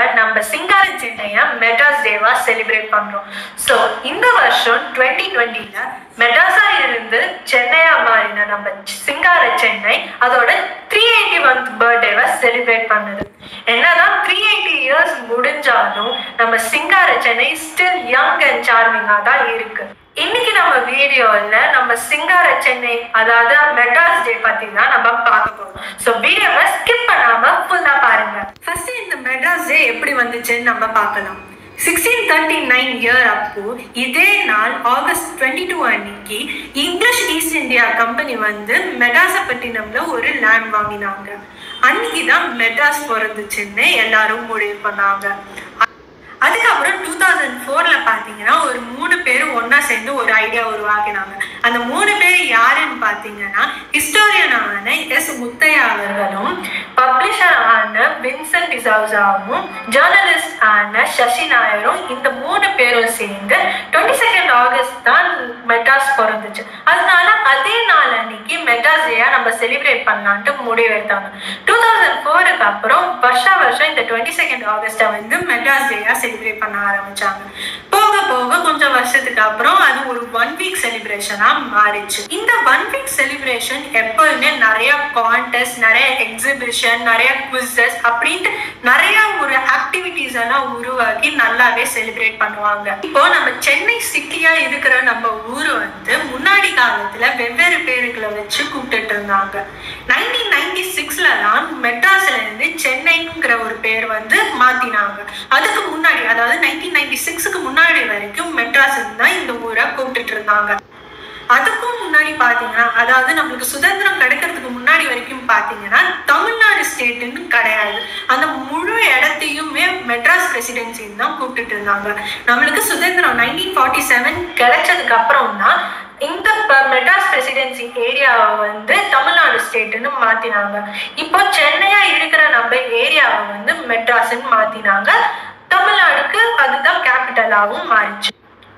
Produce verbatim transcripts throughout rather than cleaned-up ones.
நம்ம சிங்கார சென்னையை மெட்ராஸ் டேவா செலிப்ரேட் பண்றோம். ஸோ இந்த வருஷம் டுவெண்ட்டி டுவெண்ட்டில மெட்ராஸா இருந்து சென்னையா மாறின நம்ம சிங்கார சென்னை அதோட த்ரீ எயிட்டி ஒன்த் பர்த்டேவை செலிப்ரேட் பண்ணுது. என்னதான் த்ரீ எயிட்டி இயர்ஸ் முடிஞ்சாலும் நம்ம சிங்கார சென்னை ஸ்டில் யங் அண்ட் சார்மிங்கா தான் இருக்கு. இன்னைக்கு நம்ம வீடியோல நம்ம சிங்கார சென்னை அதாவது மெட்ராஸ் டே பத்தி தான் நம்ம பார்க்க போறோம். ஸோ வீடியோவை ஸ்கிப் பண்ணாம ஃபுல்லா பாருங்க. ஃபர்ஸ்ட் இந்த மெட்ராஸ் டே எப்படி வந்துச்சுன்னு நம்ம பார்க்கலாம். சிக்ஸ்டீன் தேர்ட்டி நைன் இயர் அப்போ இதே நாள் ஆகஸ்ட் டுவெண்ட்டி டூ அன்னைக்கு இங்கிலீஷ் ஈஸ்ட் இந்தியா கம்பெனி வந்து மெட்ராசப்பட்டினம்ல ஒரு லேண்ட் வாங்கினாங்க. அன்னைக்கு தான் மெட்ராஸ் பிறந்துச்சுன்னு எல்லாரும் முடிவு பண்ணாங்க. அதுக்கப்புறம் டூ தௌசண்ட் ஃபோர்ல பாத்தீங்கன்னா ஒரு மூணு பேரும் ஒன்னா சேர்ந்து ஒரு ஐடியா உருவாக்கினாங்க. அந்த மூணு பேர் யாருன்னு பாத்தீங்கன்னா ஹிஸ்டோரியனான எஸ் முத்தையா அவர்களும், பப்ளிஷர் ஆன வின்சென்ட் டிசவுசாவும், ஜேர்னலிஸ்ட் ஆன சசி நாயரும். இந்த மூணு பேரும் சேர்ந்து டுவெண்ட்டி செகண்ட் ஆகஸ்ட் தான் மெட்ராஸ் பிறந்துச்சு. அதனால அதே நாள் அன்னைக்கு மெட்ராஸ் டேயா நம்ம செலிப்ரேட் பண்ணலான்ட்டு முடிவெடுத்தாங்க. டூ தௌசண்ட் ஃபோருக்கு அப்புறம் வருஷா வருஷம் இந்த டுவெண்ட்டி செகண்ட் ஆகஸ்டை வந்து மெட்ராஸ் டேயா செலிப்ரேட் பண்ண ஆரம்பிச்சாங்க. போக போக கொஞ்சம் வருஷத்துக்கு அப்புறம் அது ஒரு ஒன் வீக் செலிப்ரேஷனா மாறிச்சு. இந்த ஒன் வீக் செலிப்ரேஷன் எப்பவுமே நிறைய கான்டெஸ்ட், நிறைய எக்ஸிபிஷன், நிறைய குவிசஸ் அப்படின்ட்டு நிறைய ஒரு ஆக்டிவிட்டிஸ் எல்லாம் உருவாக்கி நல்லாவே செலிப்ரேட் பண்ணுவாங்க. இப்போ நம்ம சென்னை சிட்டியா இருக்கிற நம்ம ஊரு வந்து முன்னாடி காலத்துல வெவ்வேறு பேருகளை வச்சு கூப்பிட்டு இருந்தாங்க. நைன்டீன் நைன்டி சிக்ஸ்ல தான் மெட்ராஸ்ல இருந்து சென்னைங்கிற ஒரு பேர் வந்து மாத்தினாங்க. அதுக்கு முன்னாடி அதாவது நைன்டீன் நைன்டி சிக்ஸ்க்கு முன்னாடி வரைக்கும் மெட்ராஸ் தான் இந்த ஊரை கூப்பிட்டு இருந்தாங்க. அதுக்கும் முன்னாடி பாத்தீங்கன்னா அதாவது நம்மளுக்கு சுதந்திரம் கிடைக்கிறதுக்கு முன்னாடி வரைக்கும் பாத்தீங்கன்னா தமிழ்நாடு ஸ்டேட்டுன்னு கிடையாது. அந்த முழு இடத்தையுமே மெட்ராஸ் பிரசிடென்சின்னு தான் கூப்பிட்டு இருந்தாங்க. நம்மளுக்கு சுதந்திரம் நைன்டீன் ஃபார்ட்டி செவன் கிடைச்சதுக்கு அப்புறம் தான் இந்த மெட்ராஸ் பிரசிடென்சி ஏரியாவை வந்து தமிழ்நாடு ஸ்டேட்டுன்னு மாத்தினாங்க. இப்போ சென்னையா இருக்கிற நம்ம ஏரியாவை வந்து மெட்ராஸ்ன்னு மாத்தினாங்க. தமிழ்நாடுக்கு அதுதான் கேபிட்டலாகவும் மாறிச்சு.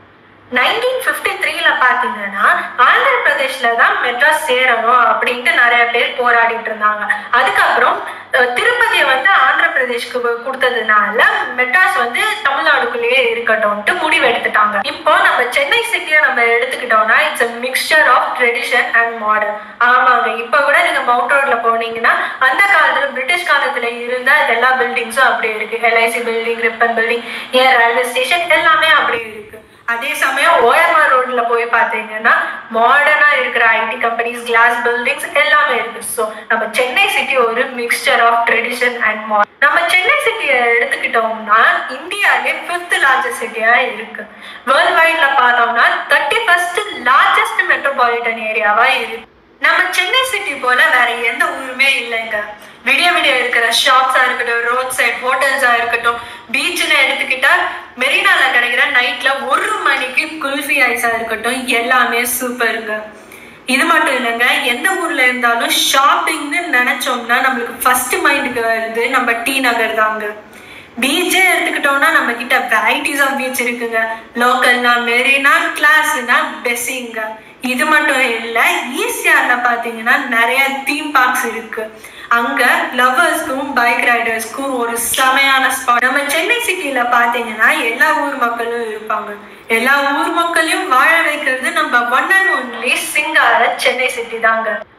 நைன்டீன் ஃபிஃப்டி த்ரீல பாத்தீங்கன்னா ஆந்திர பிரதேஷ்ல தான் மெட்ராஸ் சேரணும் அப்படின்ட்டு நிறைய பேர் போராடிட்டு இருந்தாங்க. அதுக்கப்புறம் திருப்பதியை வந்து ஆந்திர பிரதேஷ்க்கு கொடுத்ததுனால மெட்ராஸ் வந்து தமிழ்நாடுக்குள்ளேயே இருக்கட்டும்ட்டு முடிவு எடுத்துட்டாங்க. இப்போ நம்ம சென்னை சிட்டியை நம்ம எடுத்துக்கிட்டோம்னா it's a mixture of tradition and modern. ஆமாங்க, இப்ப கூட நீங்க மவுண்ட் ரோட்ல போனீங்கன்னா அந்த காலத்துல பிரிட்டிஷ் காலத்துல இருந்த எல்லா பில்டிங்ஸும் அப்படி இருக்கு. எல்ஐசி பில்டிங், ரிப்பன் பில்டிங், ஏன் ரயில்வே ஸ்டேஷன் எல்லாமே அப்படி இருக்கு. அதே சமயம் ஓஎம்ஆர் ரோட்ல போய் பார்த்தீங்கன்னா மாடர்னா இருக்கிற ஐடி கம்பெனிஸ், கிளாஸ் பில்டிங்ஸ் எல்லாமே இருக்கு. ஸோ நம்ம சென்னை சிட்டி ஒரு mixture of tradition and modern. நம்ம சென்னை சிட்டியை எடுத்துக்கிட்டோம்னா இந்தியாவிலே ஃபிஃப்த் லார்ஜஸ்ட் சிட்டியா இருக்கு. வேர்ல்ட் வைட்ல பார்த்தோம்னா தேர்ட்டி ஃபர்ஸ்ட் லார்ஜஸ்ட் மெட்ரோபாலிட்டன் ஏரியாவா இருக்கு. நம்ம சென்னை சிட்டி போல வேற எந்த ஊருமே இல்லைங்க. விடிய விடிய இருக்கிற ஷாப்ஸா இருக்கட்டும், ரோட் சைட் ஹோட்டல்ஸா இருக்கட்டும், பீச்னு எடுத்துக்கிட்டா மெரினால கிடைக்கிற நைட்ல ஒரு மணிக்கு குல்ஃபி ஐஸா இருக்கட்டும், எல்லாமே சூப்பருங்க. இது மட்டும் இல்லைங்க, எந்த ஊர்ல இருந்தாலும் ஷாப்பிங்னு நினைச்சோம்னா நம்மளுக்கு ஃபர்ஸ்ட் மைண்டுக்கு வருது நம்ம டி நகர் தாங்க. பீச்சே எடுத்துக்கிட்டோம்னா நம்ம கிட்ட வெரைட்டிஸ் ஆஃப் பீச் இருக்குங்க. லோக்கல்னா மெரினா, கிளாஸ்னா பெஸிங்க. இது மட்டும் இல்லை, ஈசிஆர்ல பாத்தீங்கன்னா நிறைய தீம் பார்க்ஸ் இருக்கு. அங்க லவர்ஸ்க்கும் பைக் ரைடர்ஸ்க்கும் ஒரு செமையான ஸ்பாட். நம்ம சென்னை சிட்டில பாத்தீங்கன்னா எல்லா ஊர் மக்களும் இருப்பாங்க. எல்லா ஊர் மக்களையும் வாழ வைக்கிறது நம்ம one and only Singara Chennai city தாங்க.